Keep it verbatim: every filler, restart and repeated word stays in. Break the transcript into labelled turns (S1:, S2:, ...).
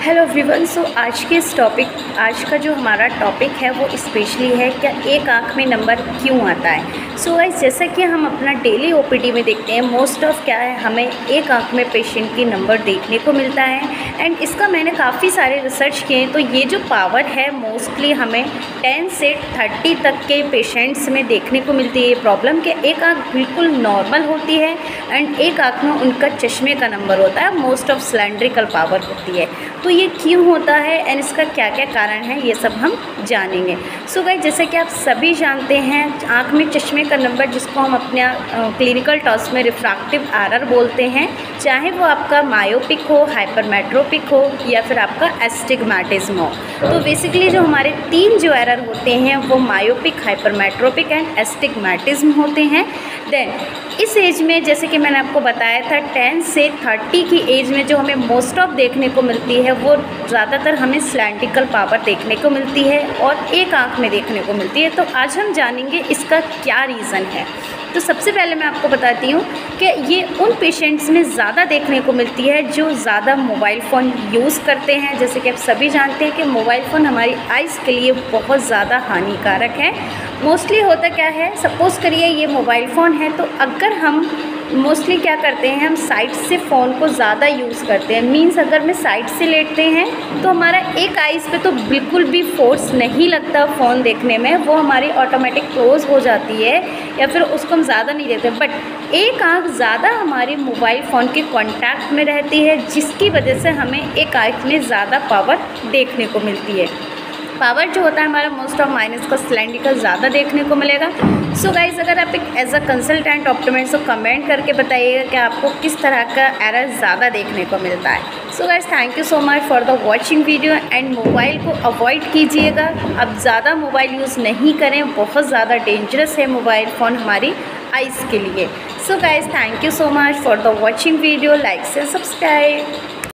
S1: Hello everyone. सो आज के इस टॉपिक आज का जो हमारा टॉपिक है वो स्पेशली है क्या एक आँख में नंबर क्यों आता है। सो so गाइस, जैसा कि हम अपना डेली ओपीडी में देखते हैं, मोस्ट ऑफ क्या है हमें एक आँख में पेशेंट की नंबर देखने को मिलता है। एंड इसका मैंने काफ़ी सारे रिसर्च किए हैं, तो ये जो पावर है मोस्टली हमें टेन से थर्टी तक के पेशेंट्स में देखने को मिलती है। ये प्रॉब्लम कि एक आँख बिल्कुल नॉर्मल होती है एंड एक आँख में उनका चश्मे का नंबर होता है, मोस्ट ऑफ सिलेंड्रिकल पावर होती है। तो ये क्यों होता है एंड इसका क्या क्या कारण है ये सब हम जानेंगे। सो गाइस, जैसे कि आप सभी जानते हैं, आँख में चश्मे का नंबर जिसको हम अपने क्लिनिकल टर्म्स में रिफ्रैक्टिव एरर बोलते हैं, चाहे वो आपका मायोपिक हो, हाइपरमेट्रोपिक हो या फिर आपका एस्टिग्मैटिज्म हो। तो बेसिकली जो हमारे तीन जो एरर होते हैं वो मायोपिक, हाइपरमेट्रोपिक एंड एस्टिग्मैटिज्म होते हैं। देन इस एज में जैसे कि मैंने आपको बताया था टेन से थर्टी की एज में जो हमें मोस्ट ऑफ देखने को मिलती है वो ज़्यादातर हमें सिलेंड्रिकल पावर देखने को मिलती है और एक आँख में देखने को मिलती है। तो आज हम जानेंगे इसका क्या रीज़न है। तो सबसे पहले मैं आपको बताती हूँ कि ये उन पेशेंट्स में ज़्यादा देखने को मिलती है जो ज़्यादा मोबाइल फ़ोन यूज़ करते हैं। जैसे कि आप सभी जानते हैं कि मोबाइल फ़ोन हमारी आइज़ के लिए बहुत ज़्यादा हानिकारक है। मोस्टली होता क्या है, सपोज़ करिए ये मोबाइल फ़ोन है, तो अगर हम मोस्टली क्या करते हैं, हम साइड से फ़ोन को ज़्यादा यूज़ करते हैं। मींस अगर मैं साइड से लेटते हैं तो हमारा एक आइज़ पे तो बिल्कुल भी फोर्स नहीं लगता फ़ोन देखने में, वो हमारी ऑटोमेटिक क्लोज हो जाती है या फिर उसको हम ज़्यादा नहीं देखते। बट एक आँख ज़्यादा हमारे मोबाइल फ़ोन के कॉन्टैक्ट में रहती है, जिसकी वजह से हमें एक आँख में ज़्यादा पावर देखने को मिलती है। पावर जो होता है हमारा मोस्ट ऑफ माइनस का सिलेंड्रिकल ज़्यादा देखने को मिलेगा। सो गाइज़, अगर आप एक एज अ कंसल्टेंट ऑप्टोमेट्रिस्ट को कमेंट करके बताइएगा कि आपको किस तरह का एरर ज़्यादा देखने को मिलता है। So guys, thank you so much for the watching video and mobile को अवॉइड कीजिएगा। अब ज़्यादा मोबाइल यूज़ नहीं करें, बहुत ज़्यादा डेंजरस है मोबाइल फ़ोन हमारी आइज़ के लिए। So guys, thank you so much for the watching video, like से सब्सक्राइब।